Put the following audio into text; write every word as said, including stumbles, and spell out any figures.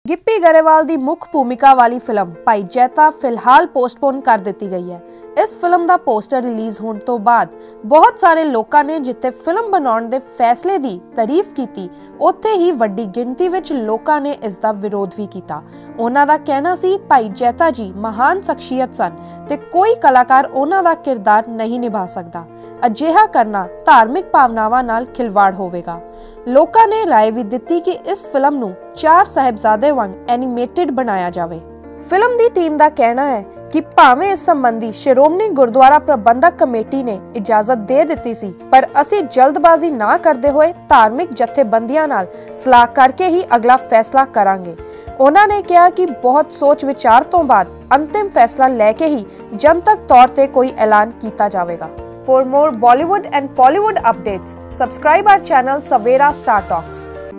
ਗਿੱਪੀ ਗਰੇਵਾਲ ਦੀ ਮੁੱਖ ਭੂਮਿਕਾ ਵਾਲੀ ਫਿਲਮ ਭਾਈ ਜੈਤਾ ਫਿਲਹਾਲ ਪੋਸਟਪੋਨ ਕਰ ਦਿੱਤੀ ਗਈ ਹੈ। ਇਸ ਫਿਲਮ ਦਾ ਪੋਸਟਰ ਰਿਲੀਜ਼ ਹੋਣ ਤੋਂ ਬਾਅਦ ਬਹੁਤ ਸਾਰੇ ਲੋਕਾਂ ਨੇ ਜਿੱਥੇ ਫਿਲਮ ਬਣਾਉਣ ਦੇ ਫੈਸਲੇ ਦੀ ਤਾਰੀਫ ਕੀਤੀ, ਉੱਥੇ ਹੀ ਵੱਡੀ ਗਿਣਤੀ ਵਿੱਚ ਲੋਕਾਂ ਨੇ ਇਸ ਦਾ ਵਿਰੋਧ ਵੀ ਕੀਤਾ। ਉਹਨਾਂ ਦਾ ਕਹਿਣਾ ਸੀ ਭਾਈ ਜੈਤਾ ਜੀ ਮਹਾਨ ਸ਼ਖਸੀਅਤ ਸਨ ਤੇ ਕੋਈ ਕਲਾਕਾਰ ਉਹਨਾਂ ਦਾ ਕਿਰਦਾਰ ਨਹੀਂ ਨਿਭਾ ਸਕਦਾ। ਅਜਿਹਾ ਕਰਨਾ ਧਾਰਮਿਕ ਭਾਵਨਾਵਾਂ ਨਾਲ ਖਿਲਵਾੜ ਹੋਵੇਗਾ। ਲੋਕਾਂ ਨੇ ਰਾਏ ਵੀ ਦਿੱਤੀ ਕਿ ਇਸ ਫਿਲਮ ਨੂੰ ਚਾਰ ਸਾਹਿਬਜ਼ਾਦੇ ਵਾਂਗ ਐਨੀਮੇਟਡ ਬਣਾਇਆ ਜਾਵੇ। ਫਿਲਮ ਦੀ ਟੀਮ ਦਾ ਕਹਿਣਾ ਹੈ ਕਿ ਭਾਵੇਂ ਇਸ ਸੰਬੰਧੀ ਸ਼੍ਰੋਮਣੀ ਗੁਰਦੁਆਰਾ ਪ੍ਰਬੰਧਕ ਕਮੇਟੀ ਨੇ ਇਜਾਜ਼ਤ ਦੇ ਦਿੱਤੀ ਸੀ, ਪਰ ਅਸੀਂ ਜਲਦਬਾਜ਼ੀ ਨਾ ਕਰਦੇ ਹੋਏ ਧਾਰਮਿਕ ਜਥੇਬੰਦੀਆਂ ਨਾਲ ਸਲਾਹ ਕਰਕੇ ਹੀ ਅਗਲਾ ਫੈਸਲਾ ਕਰਾਂਗੇ। ਉਹਨਾਂ ਨੇ ਕਿਹਾ ਕਿ ਬਹੁਤ ਸੋਚ ਵਿਚਾਰ ਤੋਂ ਬਾਅਦ ਅੰਤਿਮ ਫੈਸਲਾ ਲੈ ਕੇ ਹੀ ਜਨਤਕ ਤੌਰ ਤੇ ਕੋਈ ਐਲਾਨ ਕੀਤਾ ਜਾਵੇਗਾ। For more Bollywood and Pollywood updates, subscribe our channel Savera Star Talks.